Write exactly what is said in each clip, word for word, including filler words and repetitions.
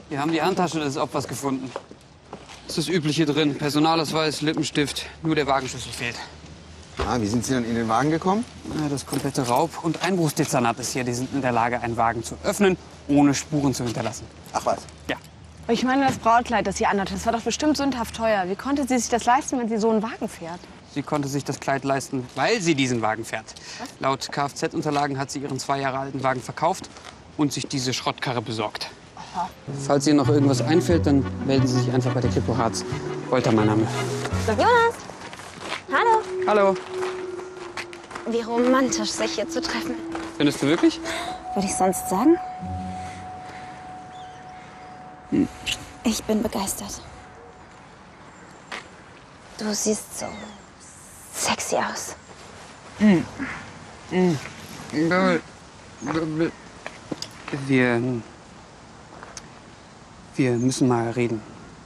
Wir haben die Handtasche des Opfers gefunden. Es ist das Übliche drin. Personalausweis, Lippenstift. Nur der Wagenschlüssel fehlt. Ah, wie sind Sie dann in den Wagen gekommen? Ja, das komplette Raub- und Einbruchsdezernat ist hier. Die sind in der Lage, einen Wagen zu öffnen, ohne Spuren zu hinterlassen. Ach was? Ja. Ich meine, das Brautkleid, das sie anhat, das war doch bestimmt sündhaft teuer. Wie konnte sie sich das leisten, wenn sie so einen Wagen fährt? Sie konnte sich das Kleid leisten, weil sie diesen Wagen fährt. Was? Laut Kfz-Unterlagen hat sie ihren zwei Jahre alten Wagen verkauft und sich diese Schrottkarre besorgt. Aha. Falls Ihnen noch irgendwas einfällt, dann melden Sie sich einfach bei der Kripo Harz. Wolter, mein Name. Jonas! Hallo! Hallo. Wie romantisch, sich hier zu treffen. Findest du wirklich? Würde ich sonst sagen? Hm. Ich bin begeistert. Du siehst so sexy aus. Hm. Hm. Wir... Wir müssen mal reden.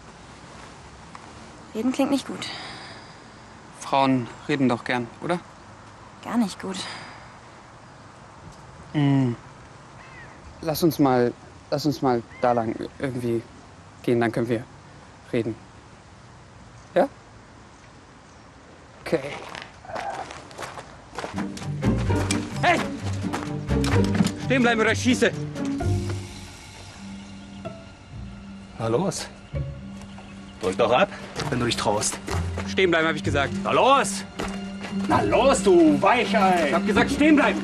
Reden klingt nicht gut. Frauen reden doch gern, oder? Gar nicht gut. Hm. Lass uns mal... Lass uns mal da lang irgendwie gehen, dann können wir reden. Ja? Okay. Hey! Stehen bleiben oder ich schieße! Na los. Drück doch ab, wenn du dich traust. Stehen bleiben, habe ich gesagt. Na los! Na los, du Weichei! Ich hab gesagt, stehen bleiben!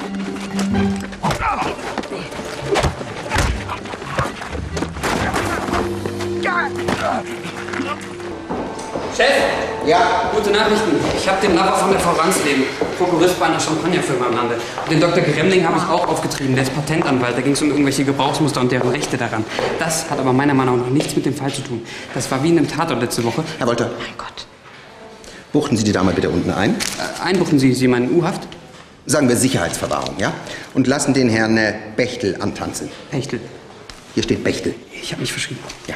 Chef! Ja? Gute Nachrichten. Ich habe den Lover von der Frau Ransleben, Prokurist bei einer Champagnerfirma im Lande. Und den Doktor Gremling habe ich auch aufgetrieben. Der ist Patentanwalt. Da ging es um irgendwelche Gebrauchsmuster und deren Rechte daran. Das hat aber meiner Meinung nach nichts mit dem Fall zu tun. Das war wie in einem Tatort letzte Woche. Herr Wolter. Mein Gott. Buchten Sie die Dame bitte unten ein. Äh, einbuchten Sie, Sie meinen U-Haft? Sagen wir Sicherheitsverwahrung, ja? Und lassen den Herrn äh, Bechtel antanzen. Bechtel. Hier steht Bechtel. Ich habe mich verschrieben. Ja.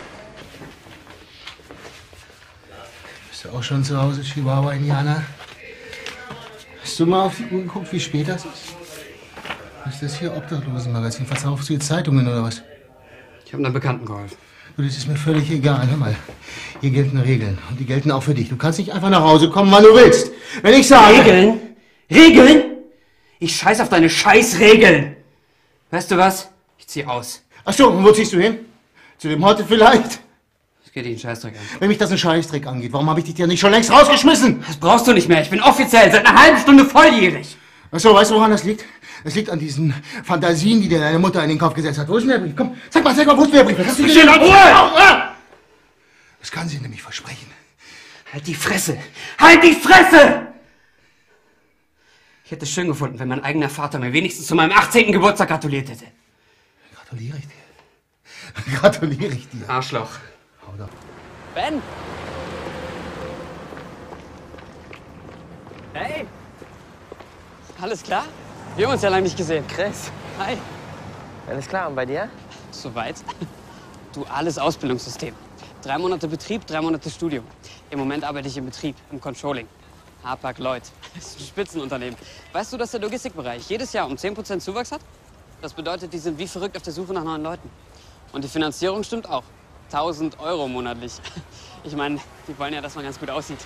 Bist du auch schon zu Hause, Chihuahua-Indianer? Hast du mal auf die Uhr geguckt, wie spät das ist? Ist das hier Obdachlosenmagazin? Verkaufst du jetzt Zeitungen oder was? Ich habe einer Bekannten geholfen. Du, das ist mir völlig egal. Hör mal, hier gelten Regeln. Und die gelten auch für dich. Du kannst nicht einfach nach Hause kommen, wann du willst. Wenn ich sage... Regeln? Regeln? Ich scheiß auf deine Scheißregeln. Weißt du was? Ich zieh aus. Ach so, und wo ziehst du hin? Zu dem Horte vielleicht? Das geht dich einen Scheißdreck an. Wenn mich das einen Scheißdreck angeht, warum habe ich dich ja nicht schon längst rausgeschmissen? Das brauchst du nicht mehr. Ich bin offiziell seit einer halben Stunde volljährig. Ach so, weißt du, woran das liegt? Das liegt an diesen Fantasien, die dir deine Mutter in den Kopf gesetzt hat. Wo ist denn der Brief? Komm, sag mal, sag mal, wo ist denn der Brief? Hast du Steh in Ruhe! Das kann sie nämlich versprechen. Halt die Fresse! Halt die Fresse! Ich hätte es schön gefunden, wenn mein eigener Vater mir wenigstens zu meinem achtzehnten Geburtstag gratuliert hätte. Gratuliere ich dir. Gratuliere ich dir. Arschloch. Hau doch. Ben! Hey! Alles klar? Wir haben uns ja lange nicht gesehen. Chris. Hi. Alles klar, und bei dir? Soweit. Duales Ausbildungssystem. Drei Monate Betrieb, drei Monate Studium. Im Moment arbeite ich im Betrieb, im Controlling. Hapag-Lloyd. Das ist ein Spitzenunternehmen. Weißt du, dass der Logistikbereich jedes Jahr um zehn Prozent Zuwachs hat? Das bedeutet, die sind wie verrückt auf der Suche nach neuen Leuten. Und die Finanzierung stimmt auch. tausend Euro monatlich. Ich meine, die wollen ja, dass man ganz gut aussieht.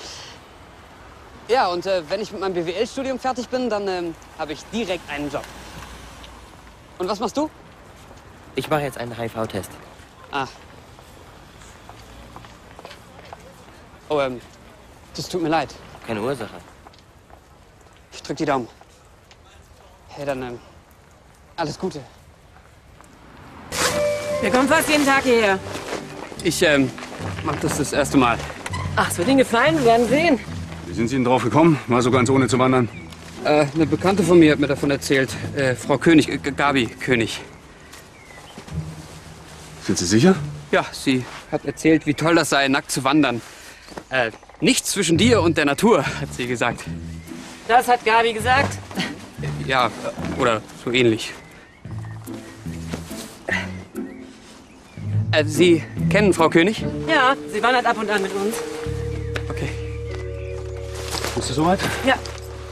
Ja, und äh, wenn ich mit meinem B W L-Studium fertig bin, dann ähm, habe ich direkt einen Job. Und was machst du? Ich mache jetzt einen H I V-Test. Ah. Oh, ähm, das tut mir leid. Keine Ursache. Ich drück die Daumen. Hey, dann, ähm, alles Gute. Wir kommen fast jeden Tag hierher. Ich, ähm, mach das das erste Mal. Ach, es wird Ihnen gefallen, wir werden sehen. Wie sind Sie denn drauf gekommen? Mal so ganz ohne zu wandern? Äh, eine Bekannte von mir hat mir davon erzählt. Äh, Frau König, äh, Gabi König. Sind Sie sicher? Ja, sie hat erzählt, wie toll das sei, nackt zu wandern. Äh, nichts zwischen dir und der Natur, hat sie gesagt. Das hat Gabi gesagt. Ja, oder so ähnlich. Äh, Sie kennen Frau König? Ja, sie wandert ab und an mit uns. Okay. Bist du soweit? Ja.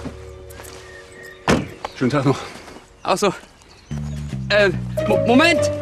Schönen Tag noch. Auch so. Äh, Mo Moment!